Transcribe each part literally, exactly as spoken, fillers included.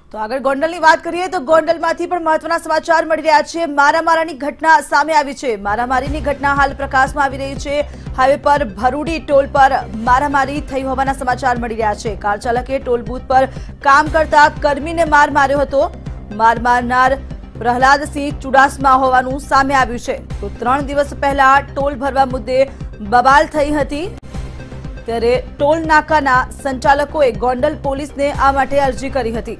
તો આગળ ગોંડલની વાત કરીએ તો ગોંડલમાંથી પણ મહત્વના સમાચાર મળી રહ્યા છે। મારામારીની ઘટના સામે આવી છે। મારામારીની ઘટના હાલ પ્રકાશમાં આવી રહી છે। હાઈવે પર ભરૂડી ટોલ પર મારામારી થઈ હોવાના સમાચાર મળી રહ્યા છે। કાર ચાલકે ટોલ બૂથ પર કામ કરતા કર્મીને માર માર્યો હતો। માર મારનાર પ્રહલાદસિંહ ચુડાસમા હોવાનું સામે આવ્યું છે। તો ત્રણ દિવસ પહેલા ટોલ ભરવા મુદ્દે બબાલ થઈ હતી, ત્યારે ટોલ નાકાના સંચાલકોએ ગોંડલ પોલીસને આ માટે અરજી કરી હતી।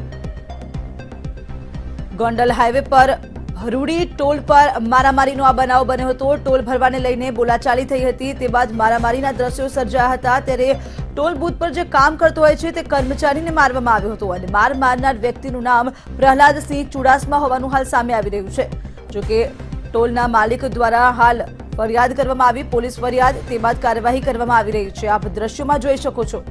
ગોંડલ હાઈવે પર ભરૂડી ટોલ પર મારામારીનો આ બનાવ બન્યો હતો। ટોલ ભરવાને લઈને બોલાચાલી થઈ હતી, તે બાદ મારામારીના દ્રશ્યો સર્જાયા હતા। ત્યારે ટોલ બૂથ પર જે કામ કરતો હોય છે તે કર્મચારીને મારવામાં આવ્યો હતો અને માર મારનાર વ્યક્તિનું નામ પ્રહલાદસિંહ ચુડાસમા હોવાનું હાલ સામે આવી રહ્યું છે। જો કે ટોલના માલિક દ્વારા હાલ ફરિયાદ કરવામાં આવી, પોલીસ ફરિયાદ, તે બાદ કાર્યવાહી કરવામાં આવી રહી છે। આપ દ્રશ્યોમાં જોઈ શકો છો।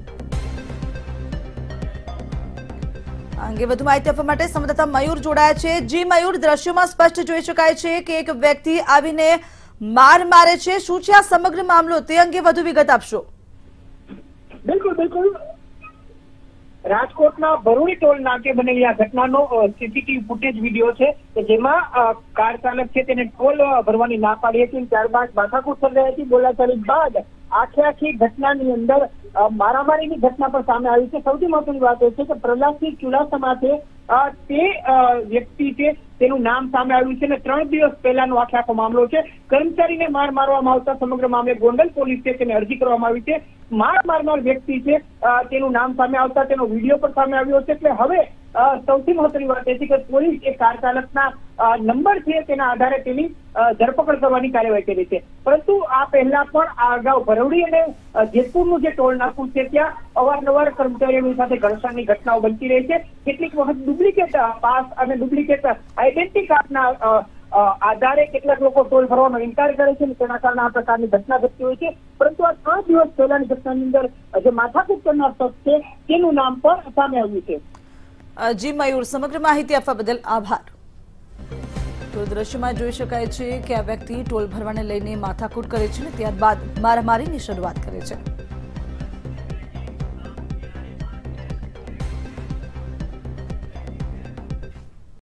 અંગે વધુ માહિતી આપવા માટે સંવાદદાતા મયુર જોડાયા છે। જી મયુર, દ્રશ્યોમાં સ્પષ્ટ જોઈ શકાય છે કે એક વ્યક્તિ આવીને માર મારે છે। શું છે આ સમગ્ર મામલો, તે અંગે વધુ વિગત આપશો? બિલકુલ બિલકુલ રાજકોટના ભરૂડી ટોલ નાકે બનેલી આ ઘટનાનો સીસીટીવી ફૂટેજ વિડીયો છે કે જેમાં કાર ચાલક છે તેને ટોલ ભરવાની ના પાડી હતી, ત્યારબાદ માથાકૂટ સર્જાઈ હતી। બોલાચાલી બાદ આખી આખી ઘટનાની અંદર મારામારીની ઘટના પણ સામે આવી છે। સૌથી મહત્વની વાત એ છે કે પ્રહલાદસિંહ ચુડાસમા છે તે વ્યક્તિ છે તેનું નામ સામે આવ્યું છે અને ત્રણ દિવસ પહેલાનો આખે આખો મામલો છે। કર્મચારીને માર મારવામાં આવતા સમગ્ર મામલે ગોંડલ પોલીસ છે તેને અરજી કરવામાં આવી છે। માર મારનાર વ્યક્તિ છે તેનું નામ સામે આવતા તેનો વિડીયો પણ સામે આવ્યો છે। એટલે હવે સૌથી મહત્વની વાત એ છે કે પોલીસ એ કાર ચાલકના નંબર છે તેના આધારે તેની ધરપકડ કરવાની કાર્યવાહી કરી છે। પરંતુ આ પહેલા પણ આ અગાઉ ભરૂડી અને જેતપુરનું જે ટોલ નાકું છે ત્યાં અવારનવાર કર્મચારીઓની સાથે ઘર્ષણની ઘટનાઓ બનતી રહી છે। કેટલીક વખત ડુપ્લિકેટ પાસ અને ડુપ્લિકેટ આઈડેન્ટિટી કાર્ડના આધારે કેટલાક લોકો ટોલ ભરવાનો ઇનકાર કરે છે, તેના કારણે આ પ્રકારની ઘટના ઘટતી હોય છે। પરંતુ આ ત્રણ દિવસ પહેલાની ઘટનાની અંદર જે માથાકૂટ કરનાર શખ્સ છે તેનું નામ પણ સામે આવ્યું છે। જી મયુર, સમગ્ર માહિતી આપવા બદલ આભાર। તો દ્રશ્યમાં જોઈ શકાય છે કે આ વ્યક્તિ ટોલ ભરવાને લઈને માથાકૂટ કરે છે અને ત્યારબાદ મારામારીની શરૂઆત કરે છે।